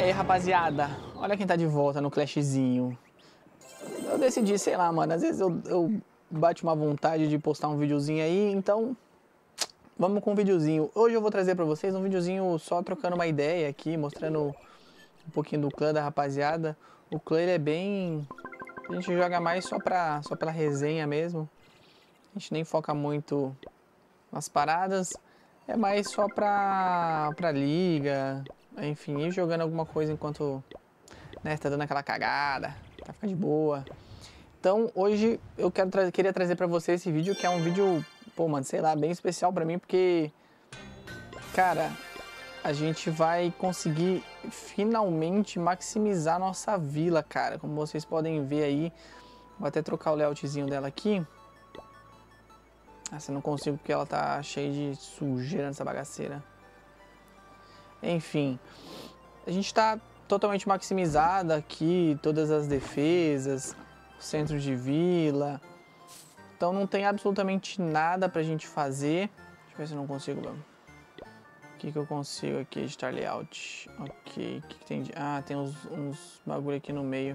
aí, rapaziada, olha quem tá de volta no Clashzinho. Eu decidi, sei lá, mano, às vezes eu bate uma vontade de postar um videozinho aí, então vamos com um videozinho. Hoje eu vou trazer pra vocês um videozinho só trocando uma ideia aqui, mostrando um pouquinho do clã da rapaziada. O clã ele é bem... a gente joga mais só pela resenha mesmo. A gente nem foca muito nas paradas. É mais só pra liga, enfim, ir jogando alguma coisa enquanto, né, tá dando aquela cagada, pra ficar de boa. Então hoje eu queria trazer pra você esse vídeo, que é um vídeo, pô, mano, sei lá, bem especial pra mim, porque, cara, a gente vai conseguir finalmente maximizar nossa vila, cara. Como vocês podem ver aí, vou até trocar o layoutzinho dela aqui. Essa eu não consigo porque ela tá cheia de sujeira nessa bagaceira. Enfim, a gente tá totalmente maximizada aqui, todas as defesas, centros de vila. Então não tem absolutamente nada pra gente fazer. Deixa eu ver se eu não consigo. O que eu consigo aqui? Editar layout. Ok, o que tem de... Ah, tem uns bagulho aqui no meio.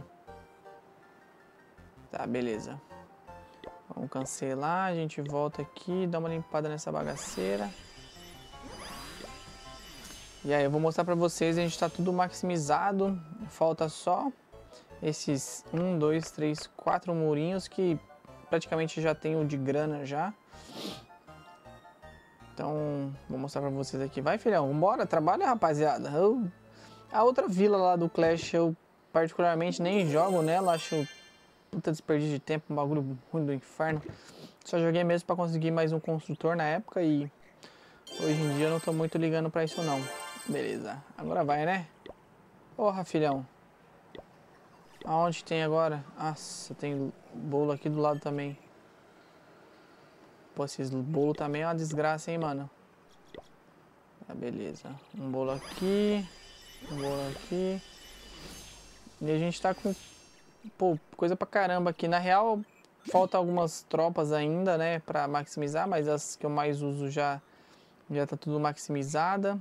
Tá, beleza. Vamos cancelar, a gente volta aqui, dá uma limpada nessa bagaceira. E aí eu vou mostrar pra vocês, a gente tá tudo maximizado. Falta só esses 1, 2, 3, 4 murinhos que praticamente já tem o de grana já. Então, vou mostrar pra vocês aqui. Vai, filhão, vambora, trabalha, rapaziada. A outra vila lá do Clash eu particularmente nem jogo nela, acho puta desperdício de tempo, um bagulho ruim do inferno. Só joguei mesmo pra conseguir mais um construtor na época e hoje em dia eu não tô muito ligando pra isso não. Beleza, agora vai, né? Porra, filhão. Aonde tem agora? Nossa, tem bolo aqui do lado também. Pô, esses bolo também é uma desgraça, hein, mano. Ah, beleza. Um bolo aqui. Um bolo aqui. E a gente tá com... pô, coisa pra caramba aqui. Na real, falta algumas tropas ainda, né, pra maximizar, mas as que eu mais uso já tá tudo maximizada.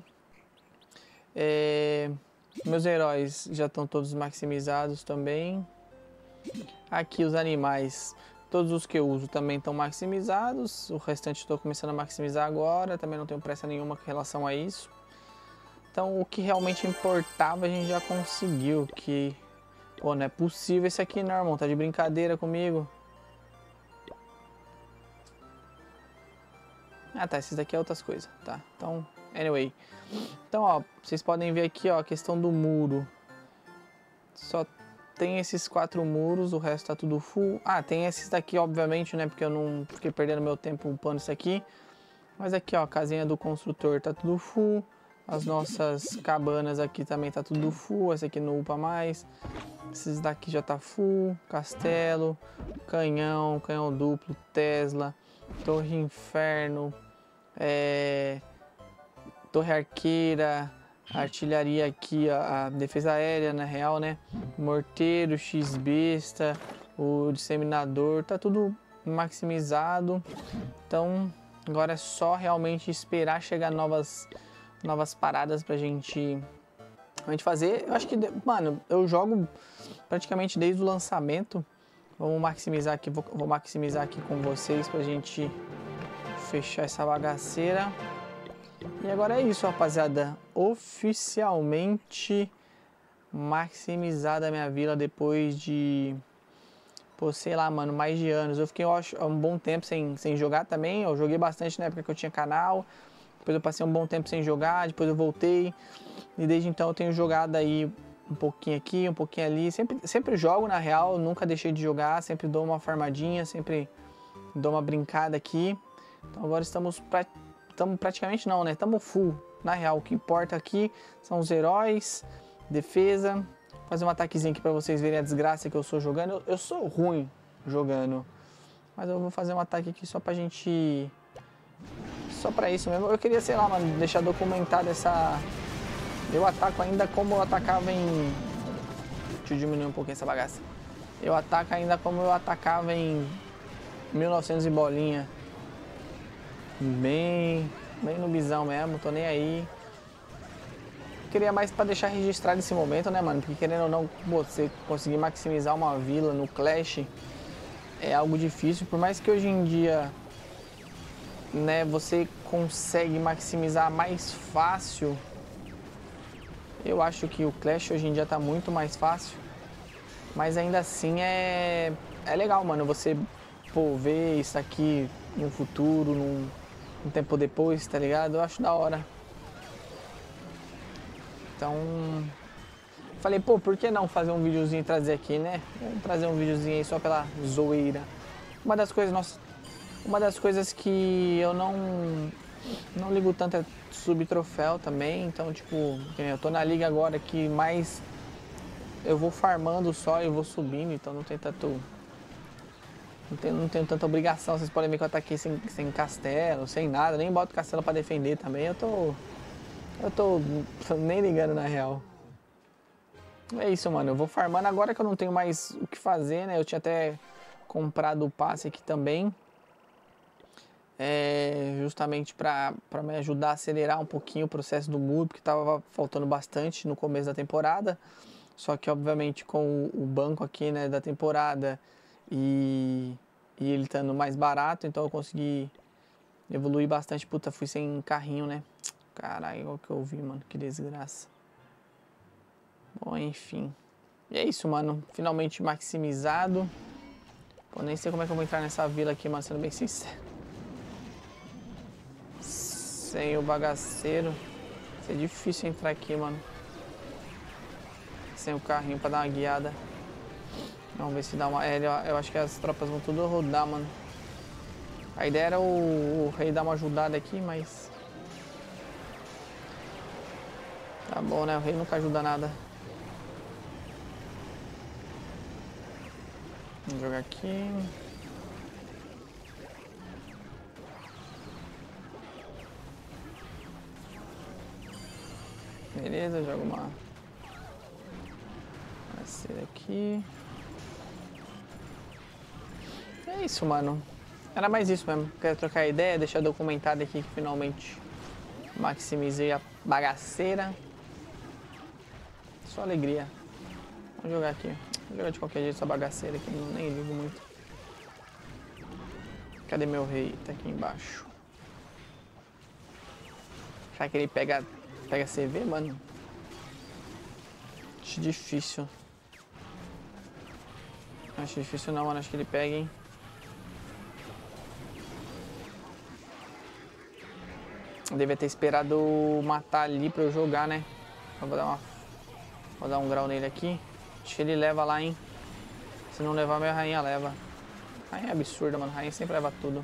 Meus heróis já estão todos maximizados também. Aqui os animais, todos os que eu uso também estão maximizados. O restante estou começando a maximizar agora, também não tenho pressa nenhuma com relação a isso. Então o que realmente importava a gente já conseguiu, que... pô, não é possível esse aqui, não, irmão. Tá de brincadeira comigo. Ah, tá. Esses daqui é outras coisas. Tá. Então, anyway. Então, ó. Vocês podem ver aqui, ó. A questão do muro. Só tem esses 4 muros. O resto tá tudo full. Ah, tem esses daqui, obviamente, né? Porque eu não fiquei perdendo meu tempo upando isso aqui. Mas aqui, ó. A casinha do construtor tá tudo full. As nossas cabanas aqui também tá tudo full. Essa aqui não upa mais. Esses daqui já tá full. Castelo, canhão, canhão duplo, Tesla, torre inferno, torre arqueira, artilharia aqui, a defesa aérea na real, né? Morteiro, X-besta, o disseminador, tá tudo maximizado. Então agora é só realmente esperar chegar novas paradas pra gente fazer. Eu acho que, mano, eu jogo praticamente desde o lançamento. Vamos maximizar aqui, vou maximizar aqui com vocês pra gente fechar essa bagaceira. E agora é isso, rapaziada. Oficialmente maximizada a minha vila depois de, pô, sei lá, mano, mais de anos. Eu fiquei, eu acho, um bom tempo sem jogar também. Eu joguei bastante na época que eu tinha canal. Depois eu passei um bom tempo sem jogar, depois eu voltei. E desde então eu tenho jogado aí um pouquinho aqui, um pouquinho ali. Sempre jogo, na real, nunca deixei de jogar. Sempre dou uma farmadinha, sempre dou uma brincada aqui. Então agora estamos praticamente não, né? Estamos full. Na real, o que importa aqui são os heróis, defesa. Vou fazer um ataquezinho aqui pra vocês verem a desgraça que eu sou jogando. Eu sou ruim jogando. Mas eu vou fazer um ataque aqui só pra gente... só pra isso mesmo. Eu queria, sei lá, mano, deixar documentado essa... eu ataco ainda como eu atacava em... deixa eu diminuir um pouquinho essa bagaça. Eu ataco ainda como eu atacava em 1900 e bolinha. Bem no bisão mesmo, tô nem aí. queria mais pra deixar registrado esse momento, né, mano? Porque querendo ou não, você conseguir maximizar uma vila no Clash é algo difícil. Por mais que hoje em dia, né, você consegue maximizar mais fácil. Eu acho que o Clash hoje em dia tá muito mais fácil. Mas ainda assim é legal, mano, você, pô, ver isso aqui no futuro, um tempo depois, tá ligado? Eu acho da hora. Então, falei, pô, por que não fazer um videozinho e trazer aqui, né? Vamos trazer um videozinho aí só pela zoeira. Uma das coisas, nossa, uma das coisas que eu não ligo tanto é subir troféu também. Então, tipo, eu tô na liga agora que mais eu vou farmando só e vou subindo, então não tem tanto. Não tenho tanta obrigação. Vocês podem ver que eu ataquei sem castelo, sem nada, nem boto castelo pra defender também. Eu tô nem ligando na real. É isso, mano. Eu vou farmando agora que eu não tenho mais o que fazer, né? Eu tinha até comprado o passe aqui também. Justamente pra me ajudar a acelerar um pouquinho o processo do muro, porque tava faltando bastante no começo da temporada. Só que, obviamente, com o banco aqui, né, da temporada e ele estando mais barato, então eu consegui evoluir bastante. Puta, fui sem carrinho, né? Caralho, o que eu vi, mano. Que desgraça. Bom, enfim. E é isso, mano. Finalmente maximizado. Pô, nem sei como é que eu vou entrar nessa vila aqui, mano, sendo bem sincero. Sem o bagaceiro. Vai ser difícil entrar aqui, mano. Sem o carrinho pra dar uma guiada. Vamos ver se dá uma... eu acho que as tropas vão tudo rodar, mano. A ideia era o rei dar uma ajudada aqui, mas... Tá bom, né? O rei nunca ajuda nada. Vamos jogar aqui. Beleza, joga uma... Vai aqui. É isso, mano. Era mais isso mesmo. Quero trocar ideia, deixar documentado aqui que finalmente maximizei a bagaceira. Só alegria. Vamos jogar aqui. Vou jogar de qualquer jeito essa bagaceira aqui, nem ligo muito. Cadê meu rei? Tá aqui embaixo. Será que ele pega CV, mano? Acho difícil. Acho difícil não, mano. Acho que ele pega, hein? Eu devia ter esperado matar ali pra eu jogar, né? Eu vou dar um grau nele aqui. Acho que ele leva lá, hein? Se não levar, minha rainha leva. Rainha é absurda, mano. Rainha sempre leva tudo.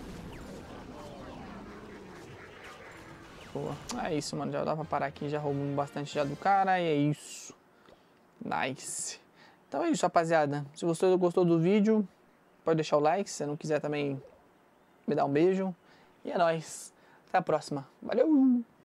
Boa. É isso, mano. Já dá pra parar aqui. Já roubamos bastante já do cara. E é isso. Nice. Então é isso, rapaziada. Se você gostou do vídeo, pode deixar o like. Se você não quiser também, me dá um beijo. E é nóis. Até a próxima. Valeu!